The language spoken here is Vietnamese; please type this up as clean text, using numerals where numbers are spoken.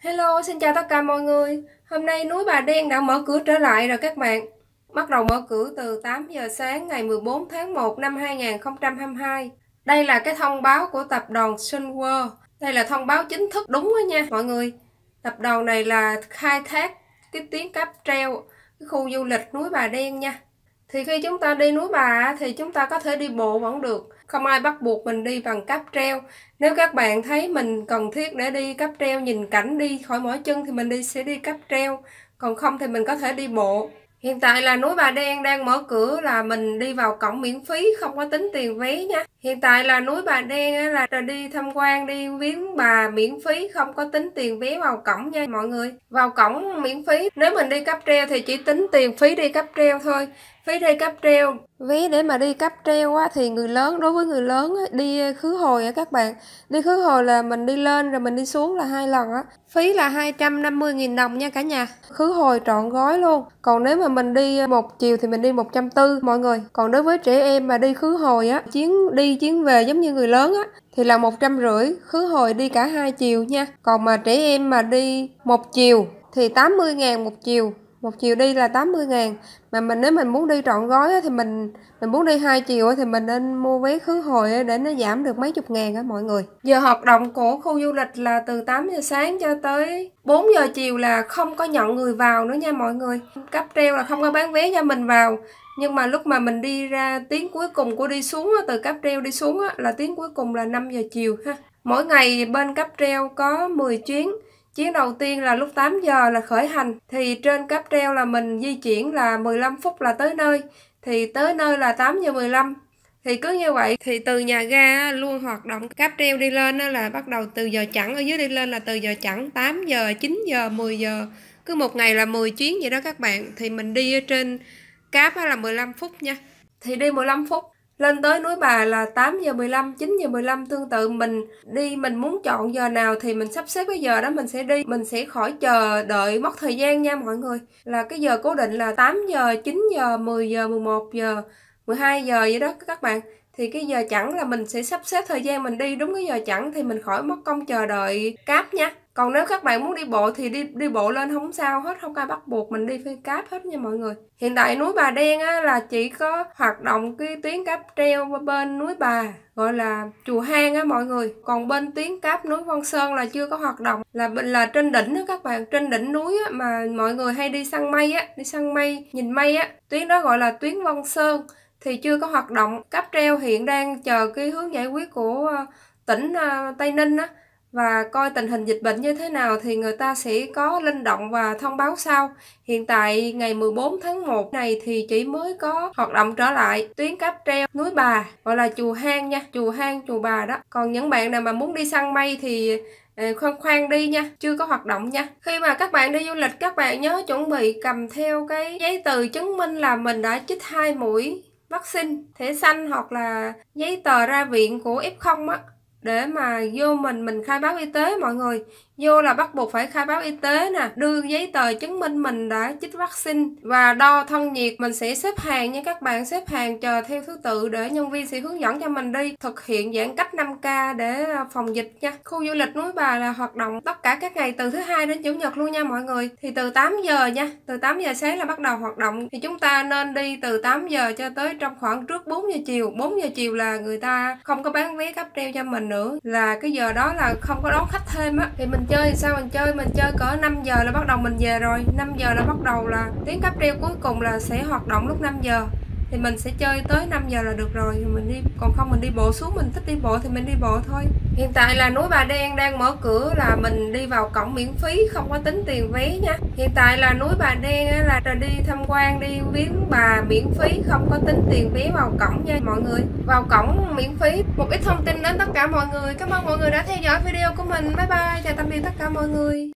Hello, xin chào tất cả mọi người. Hôm nay núi Bà Đen đã mở cửa trở lại rồi các bạn. Bắt đầu mở cửa từ 8 giờ sáng ngày 14 tháng 1 năm 2022. Đây là cái thông báo của tập đoàn Sun World. Đây là thông báo chính thức đúng đó nha mọi người. Tập đoàn này là khai thác cái tuyến cáp treo cái khu du lịch núi Bà Đen nha. Thì khi chúng ta đi núi Bà thì chúng ta có thể đi bộ vẫn được, không ai bắt buộc mình đi bằng cáp treo. Nếu các bạn thấy mình cần thiết để đi cáp treo nhìn cảnh đi khỏi mỏi chân thì mình sẽ đi cáp treo, còn không thì mình có thể đi bộ. Hiện tại là núi Bà Đen đang mở cửa là mình đi vào cổng miễn phí, không có tính tiền vé nha. Hiện tại là núi Bà Đen là đi tham quan đi viếng bà miễn phí, không có tính tiền vé vào cổng nha mọi người. Vào cổng miễn phí, nếu mình đi cáp treo thì chỉ tính tiền phí đi cáp treo thôi. Phí đi cáp treo, vé để mà đi cáp treo thì người lớn, đối với người lớn đi khứ hồi các bạn. Đi khứ hồi là mình đi lên rồi mình đi xuống là 2 lần á. Phí là 250.000 đồng nha cả nhà. Khứ hồi trọn gói luôn. Còn nếu mà mình đi một chiều thì mình đi 140 mọi người. Còn đối với trẻ em mà đi khứ hồi á, chuyến đi chuyến về giống như người lớn á thì là 150, khứ hồi đi cả 2 chiều nha. Còn mà trẻ em mà đi một chiều thì 80.000 một chiều. Một chiều đi là 80.000. Mà nếu mình muốn đi trọn gói thì mình muốn đi 2 chiều thì mình nên mua vé khứ hồi để nó giảm được mấy chục ngàn á mọi người. Giờ hoạt động của khu du lịch là từ 8 giờ sáng cho tới 4 giờ chiều là không có nhận người vào nữa nha mọi người. Cáp treo là không có bán vé cho mình vào. Nhưng mà lúc mà mình đi ra tuyến cuối cùng của đi xuống từ cáp treo đi xuống là tuyến cuối cùng là 5 giờ chiều ha. Mỗi ngày bên cáp treo có 10 chuyến. Chuyến đầu tiên là lúc 8 giờ là khởi hành. Thì trên cáp treo là mình di chuyển là 15 phút là tới nơi. Thì tới nơi là 8 giờ 15. Thì cứ như vậy thì từ nhà ga luôn hoạt động. Cáp treo đi lên là bắt đầu từ giờ chẵn, ở dưới đi lên là từ giờ chẵn 8 giờ, 9 giờ, 10 giờ. Cứ một ngày là 10 chuyến vậy đó các bạn. Thì mình đi ở trên cáp là 15 phút nha. Thì đi 15 phút. Lên tới núi Bà là 8 giờ 15, 9 giờ 15 tương tự mình đi, mình muốn chọn giờ nào thì mình sắp xếp cái giờ đó mình sẽ đi. Mình sẽ khỏi chờ đợi mất thời gian nha mọi người. Là cái giờ cố định là 8 giờ, 9 giờ, 10 giờ, 11 giờ, 12 giờ vậy đó các bạn. Thì cái giờ chẵn là mình sẽ sắp xếp thời gian mình đi đúng cái giờ chẵn thì mình khỏi mất công chờ đợi cáp nha. Còn nếu các bạn muốn đi bộ thì đi bộ lên không sao hết, không ai bắt buộc mình đi phi cáp hết nha mọi người. Hiện tại núi Bà Đen là chỉ có hoạt động cái tuyến cáp treo bên núi Bà gọi là Chùa Hang mọi người. Còn bên tuyến cáp núi Vân Sơn là chưa có hoạt động, là trên đỉnh đó các bạn, trên đỉnh núi mà mọi người hay đi săn mây đi săn mây, nhìn mây tuyến đó gọi là tuyến Vân Sơn thì chưa có hoạt động. Cáp treo hiện đang chờ cái hướng giải quyết của tỉnh Tây Ninh và coi tình hình dịch bệnh như thế nào thì người ta sẽ có linh động và thông báo sau. Hiện tại ngày 14 tháng 1 này thì chỉ mới có hoạt động trở lại tuyến cáp treo núi Bà gọi là Chùa Hang nha, Chùa Hang Chùa Bà đó. Còn những bạn nào mà muốn đi săn mây thì khoan đi nha, chưa có hoạt động nha. Khi mà các bạn đi du lịch các bạn nhớ chuẩn bị cầm theo cái giấy tờ chứng minh là mình đã chích 2 mũi vaccine, thẻ xanh hoặc là giấy tờ ra viện của F0 để mà vô mình khai báo y tế mọi người. Vô là bắt buộc phải khai báo y tế nè, đưa giấy tờ chứng minh mình đã chích vaccine và đo thân nhiệt. Mình sẽ xếp hàng nha các bạn, xếp hàng chờ theo thứ tự để nhân viên sẽ hướng dẫn cho mình đi. Thực hiện giãn cách 5K để phòng dịch nha. Khu du lịch núi Bà là hoạt động tất cả các ngày từ thứ Hai đến Chủ nhật luôn nha mọi người. Thì từ 8 giờ nha, từ 8 giờ sáng là bắt đầu hoạt động. Thì chúng ta nên đi từ 8 giờ cho tới trong khoảng trước 4 giờ chiều. 4 giờ chiều là người ta không có bán vé cáp treo cho mình nữa, là cái giờ đó là không có đón khách thêm thì mình chơi thì sao mình chơi cỡ 5 giờ là bắt đầu mình về rồi. 5 giờ là bắt đầu là tuyến cáp treo cuối cùng là sẽ hoạt động lúc 5 giờ thì mình sẽ chơi tới 5 giờ là được rồi mình đi. Còn không mình đi bộ xuống, mình thích đi bộ thì mình đi bộ thôi. Hiện tại là núi Bà Đen đang mở cửa là mình đi vào cổng miễn phí, không có tính tiền vé nha. Hiện tại là núi Bà Đen là đi tham quan đi viếng bà miễn phí, không có tính tiền vé vào cổng nha mọi người. Vào cổng miễn phí. Một ít thông tin đến tất cả mọi người. Cảm ơn mọi người đã theo dõi video của mình. Bye bye, chào tạm biệt tất cả mọi người.